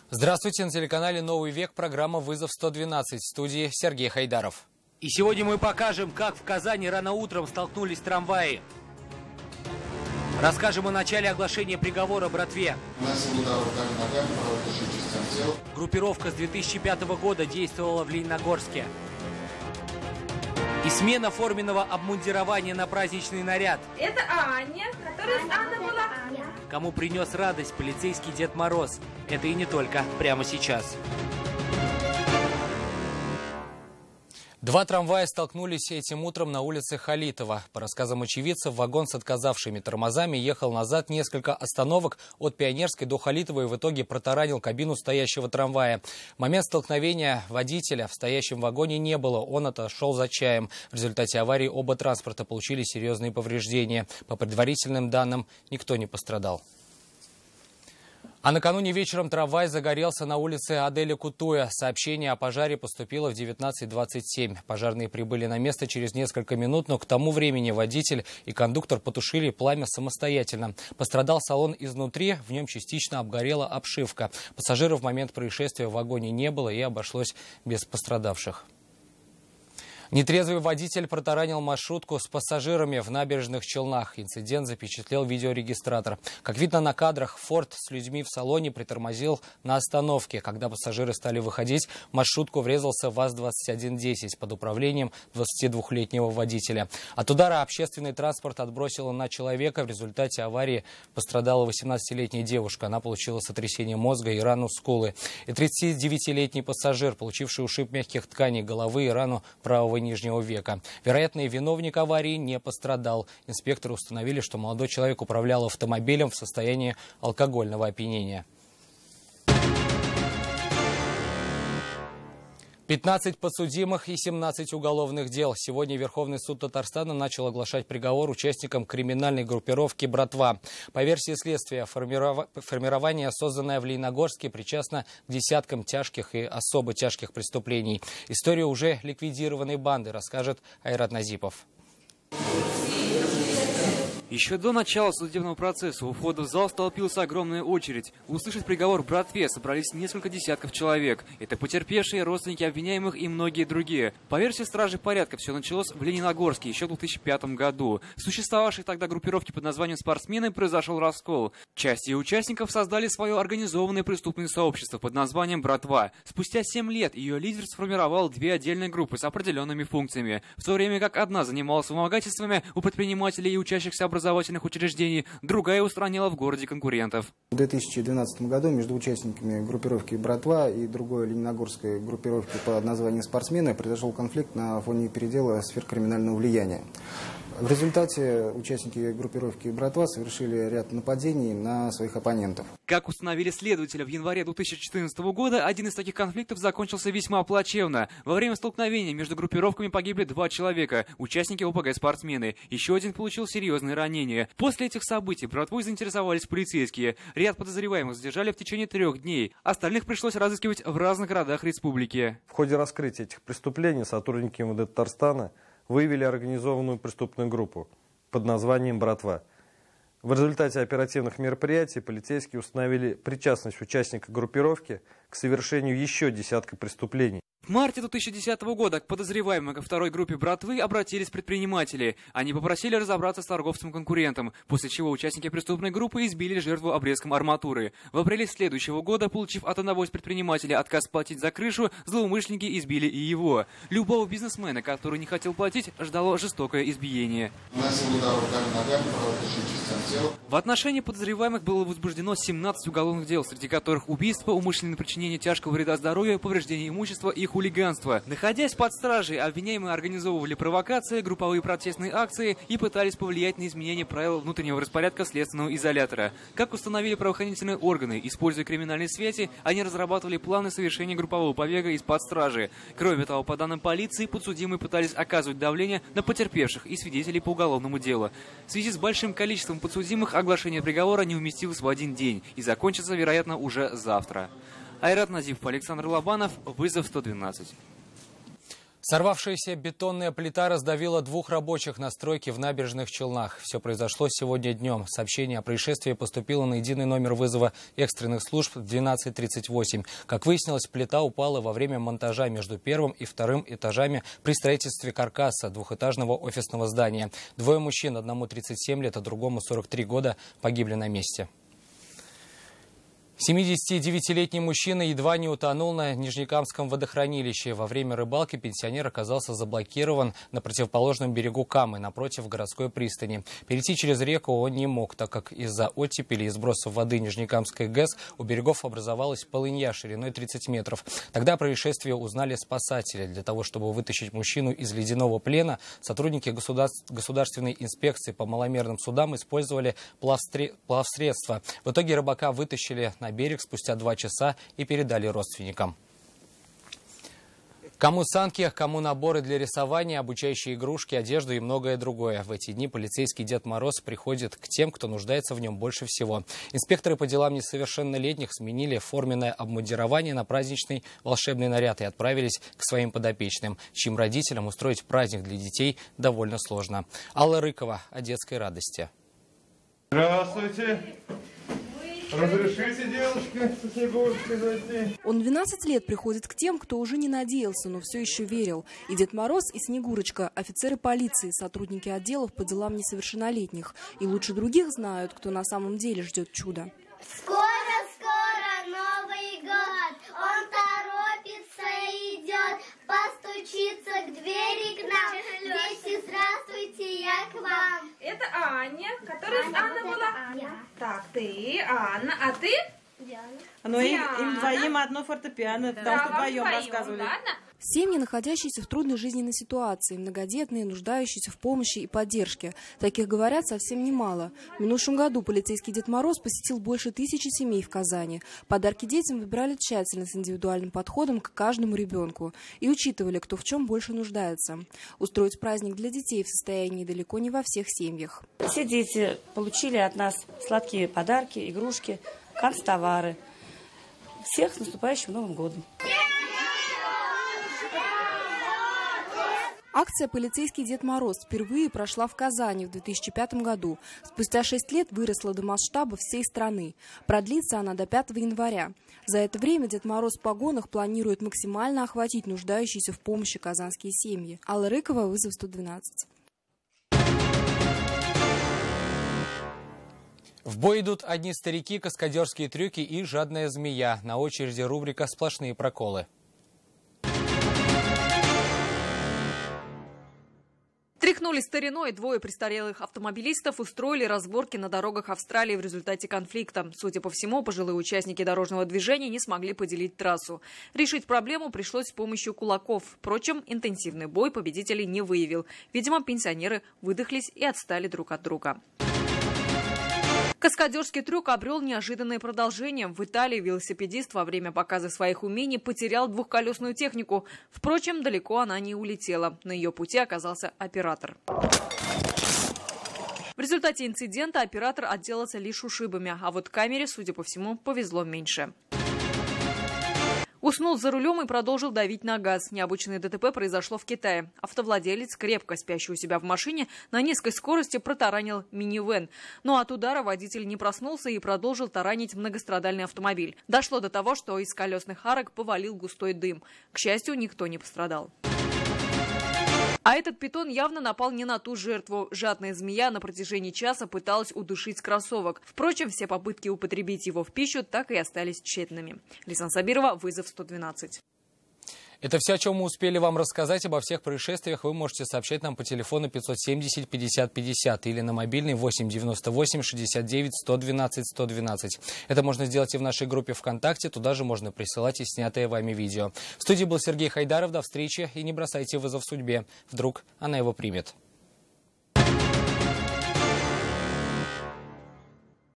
Здравствуйте, на телеканале «Новый век» программа «Вызов 112», в студии Сергей Хайдаров. И сегодня мы покажем, как в Казани рано утром столкнулись трамваи. Расскажем о начале оглашения приговора братве. Группировка с 2005 года действовала в Лениногорске. И смена форменного обмундирования на праздничный наряд. Это Аня, которая с Анной была. Кому принес радость полицейский Дед Мороз. Это и не только. Прямо сейчас. Два трамвая столкнулись этим утром на улице Халитова. По рассказам очевидцев, вагон с отказавшими тормозами ехал назад несколько остановок от Пионерской до Халитова и в итоге протаранил кабину стоящего трамвая. В момент столкновения водителя в стоящем вагоне не было, он отошел за чаем. В результате аварии оба транспорта получили серьезные повреждения. По предварительным данным, никто не пострадал. А накануне вечером трамвай загорелся на улице Аделя Кутуя. Сообщение о пожаре поступило в 19:27. Пожарные прибыли на место через несколько минут, но к тому времени водитель и кондуктор потушили пламя самостоятельно. Пострадал салон изнутри, в нем частично обгорела обшивка. Пассажиров в момент происшествия в вагоне не было и обошлось без пострадавших. Нетрезвый водитель протаранил маршрутку с пассажирами в Набережных Челнах. Инцидент запечатлел видеорегистратор. Как видно на кадрах, «Форд» с людьми в салоне притормозил на остановке. Когда пассажиры стали выходить, в маршрутку врезался ВАЗ-2110 под управлением 22-летнего водителя. От удара общественный транспорт отбросило на человека. В результате аварии пострадала 18-летняя девушка. Она получила сотрясение мозга и рану скулы. И 39-летний пассажир, получивший ушиб мягких тканей головы и рану правого нижнего века. Вероятный виновник аварии не пострадал. Инспекторы установили, что молодой человек управлял автомобилем в состоянии алкогольного опьянения. 15 подсудимых и 17 уголовных дел. Сегодня Верховный суд Татарстана начал оглашать приговор участникам криминальной группировки «Братва». По версии следствия, формирование, созданное в Лениногорске, причастно к десяткам тяжких и особо тяжких преступлений. Историю уже ликвидированной банды расскажет Айрат Назипов. Еще до начала судебного процесса у входа в зал столпилась огромная очередь. Услышать приговор братве собрались несколько десятков человек. Это потерпевшие, родственники обвиняемых и многие другие. По версии стражи порядка, все началось в Лениногорске еще в 2005 году. В существовавшей тогда группировке под названием «Спортсмены» произошел раскол. Часть ее участников создали свое организованное преступное сообщество под названием «Братва». Спустя 7 лет ее лидер сформировал две отдельные группы с определенными функциями. В то время как одна занималась вымогательствами у предпринимателей и учащихся образовательных учреждений, другая устраняла в городе конкурентов. В 2012 году между участниками группировки «Братва» и другой лениногорской группировки под названием «Спортсмены» произошел конфликт на фоне передела сфер криминального влияния. В результате участники группировки «Братва» совершили ряд нападений на своих оппонентов. Как установили следователи, в январе 2014 года один из таких конфликтов закончился весьма плачевно. Во время столкновения между группировками погибли 2 человека, участники ОПГ «Спортсмены». Еще один получил серьезные ранения. После этих событий братвой заинтересовались полицейские. Ряд подозреваемых задержали в течение 3 дней. Остальных пришлось разыскивать в разных городах республики. В ходе раскрытия этих преступлений сотрудники МВД Татарстана выявили организованную преступную группу под названием «Братва». В результате оперативных мероприятий полицейские установили причастность участника группировки к совершению еще десятка преступлений. В марте 2010 года к подозреваемым ко второй группе «Братвы» обратились предприниматели. Они попросили разобраться с торговцем-конкурентом, после чего участники преступной группы избили жертву обрезком арматуры. В апреле следующего года, получив от одного из предпринимателей отказ платить за крышу, злоумышленники избили и его. Любого бизнесмена, который не хотел платить, ждало жестокое избиение. В отношении подозреваемых было возбуждено 17 уголовных дел, среди которых убийство, умышленное причинение тяжкого вреда здоровью, повреждение имущества и хулиганство. Находясь под стражей, обвиняемые организовывали провокации, групповые протестные акции и пытались повлиять на изменение правил внутреннего распорядка следственного изолятора. Как установили правоохранительные органы, используя криминальные связи, они разрабатывали планы совершения группового побега из-под стражи. Кроме того, по данным полиции, подсудимые пытались оказывать давление на потерпевших и свидетелей по уголовному делу. В связи с большим количеством подсудимых оглашение приговора не уместилось в один день и закончится, вероятно, уже завтра. Айрат Назипов, Александр Лобанов, «Вызов 112». Сорвавшаяся бетонная плита раздавила двух рабочих на стройке в Набережных Челнах. Все произошло сегодня днем. Сообщение о происшествии поступило на единый номер вызова экстренных служб 1238. Как выяснилось, плита упала во время монтажа между первым и вторым этажами при строительстве каркаса двухэтажного офисного здания. Двое мужчин, одному 37 лет, а другому 43 года, погибли на месте. 79-летний мужчина едва не утонул на Нижнекамском водохранилище. Во время рыбалки пенсионер оказался заблокирован на противоположном берегу Камы, напротив городской пристани. Перейти через реку он не мог, так как из-за оттепели и сбросов воды Нижнекамской ГЭС у берегов образовалась полынья шириной 30 метров. Тогда о происшествии узнали спасатели. Для того, чтобы вытащить мужчину из ледяного плена, сотрудники государственной инспекции по маломерным судам использовали плавсредства. В итоге рыбака вытащили на берег спустя 2 часа и передали родственникам. Кому санки, кому наборы для рисования, обучающие игрушки, одежду и многое другое. В эти дни полицейский Дед Мороз приходит к тем, кто нуждается в нем больше всего. Инспекторы по делам несовершеннолетних сменили форменное обмундирование на праздничный волшебный наряд и отправились к своим подопечным, чьим родителям устроить праздник для детей довольно сложно. Алла Рыкова о детской радости. Здравствуйте. Разрешите, девушка, со Снегурочкой зайти? Он 12 лет приходит к тем, кто уже не надеялся, но все еще верил. И Дед Мороз, и Снегурочка – офицеры полиции, сотрудники отделов по делам несовершеннолетних. И лучше других знают, кто на самом деле ждет чуда. Скоро-скоро Новый год, он торопится идет, постучится к двери к нам. Дети, здравствуйте, я к вам. Это Аня, которая Анна была. Так, ты, Анна, а ты? Диана. Но им двоим одно фортепиано, потому что вдвоем рассказывали. Ладно? Семьи, находящиеся в трудной жизненной ситуации, многодетные, нуждающиеся в помощи и поддержке. Таких, говорят, совсем немало. В минувшем году полицейский Дед Мороз посетил больше 1000 семей в Казани. Подарки детям выбирали тщательно, с индивидуальным подходом к каждому ребенку. И учитывали, кто в чем больше нуждается. Устроить праздник для детей в состоянии далеко не во всех семьях. Все дети получили от нас сладкие подарки, игрушки, канцтовары. Всех с наступающим Новым годом! Акция «Полицейский Дед Мороз» впервые прошла в Казани в 2005 году. Спустя 6 лет выросла до масштаба всей страны. Продлится она до 5 января. За это время Дед Мороз в погонах планирует максимально охватить нуждающиеся в помощи казанские семьи. Алла Рыкова, вызов 112. В бой идут одни старики, каскадерские трюки и жадная змея. На очереди рубрика «Сплошные проколы». Тряхнули стариной. Двое престарелых автомобилистов устроили разборки на дорогах Австралии в результате конфликта. Судя по всему, пожилые участники дорожного движения не смогли поделить трассу. Решить проблему пришлось с помощью кулаков. Впрочем, интенсивный бой победителей не выявил. Видимо, пенсионеры выдохлись и отстали друг от друга. Каскадерский трюк обрел неожиданное продолжение. В Италии велосипедист во время показа своих умений потерял двухколесную технику. Впрочем, далеко она не улетела. На ее пути оказался оператор. В результате инцидента оператор отделался лишь ушибами, а вот камере, судя по всему, повезло меньше. Уснул за рулем и продолжил давить на газ. Необычное ДТП произошло в Китае. Автовладелец, крепко спящий у себя в машине, на низкой скорости протаранил минивэн. Но от удара водитель не проснулся и продолжил таранить многострадальный автомобиль. Дошло до того, что из колесных арок повалил густой дым. К счастью, никто не пострадал. А этот питон явно напал не на ту жертву. Жадная змея на протяжении часа пыталась удушить кроссовок. Впрочем, все попытки употребить его в пищу так и остались тщетными. Лисан Сабирова, вызов 112. Это все, о чем мы успели вам рассказать. Обо всех происшествиях вы можете сообщать нам по телефону 570 50 50 или на мобильный 8 98 69 112 112. Это можно сделать и в нашей группе ВКонтакте. Туда же можно присылать и снятые вами видео. В студии был Сергей Хайдаров. До встречи и не бросайте вызов судьбе. Вдруг она его примет.